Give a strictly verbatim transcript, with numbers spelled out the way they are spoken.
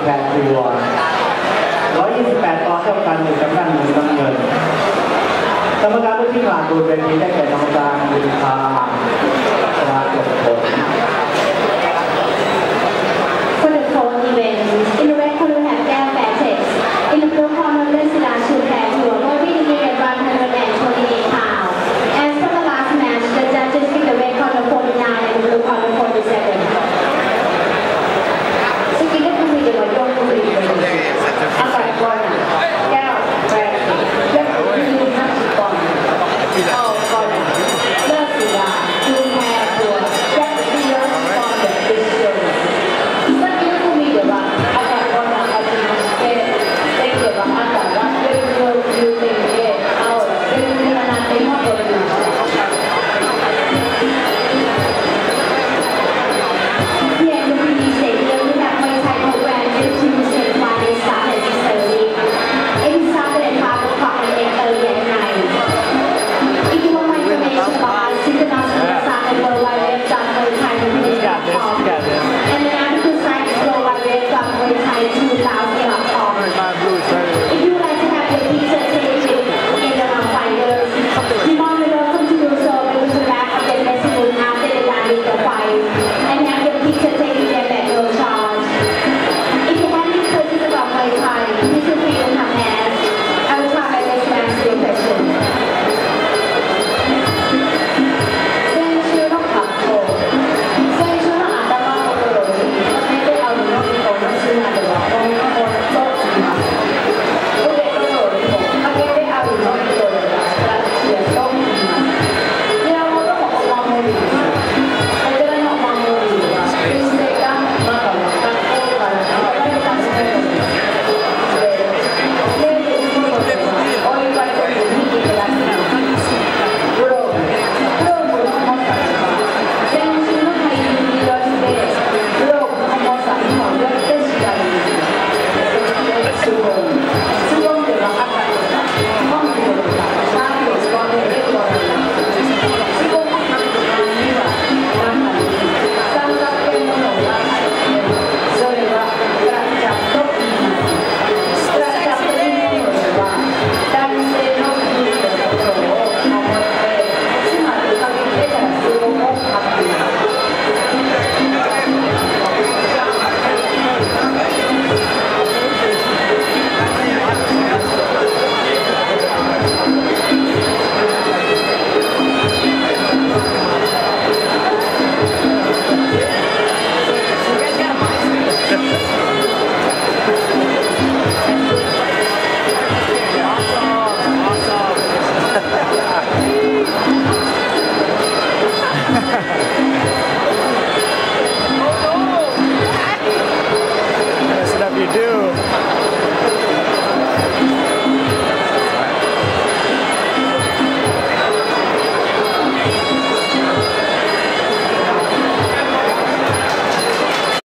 แพรตัวร้อยยี่สิบแปดปอนด์เท่ากันหนึ่งกับด้านหนึ่งน้ำเงินกรรมการผู้ที่ผ่านดูเป็นทีได้แก่น้องจางบุญพาปราจบผล